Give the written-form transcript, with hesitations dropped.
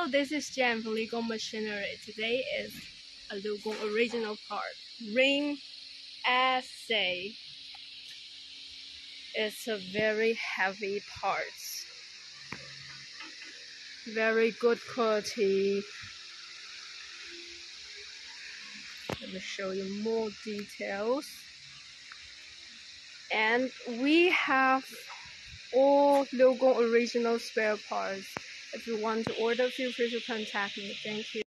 this is Jen from Liugong Machinery. Today is a Liugong original part, Rim Assy. It's a very heavy part, very good quality. Let me show you more details. And we have all Liugong original spare parts. If you want to order, feel free to contact me. Thank you.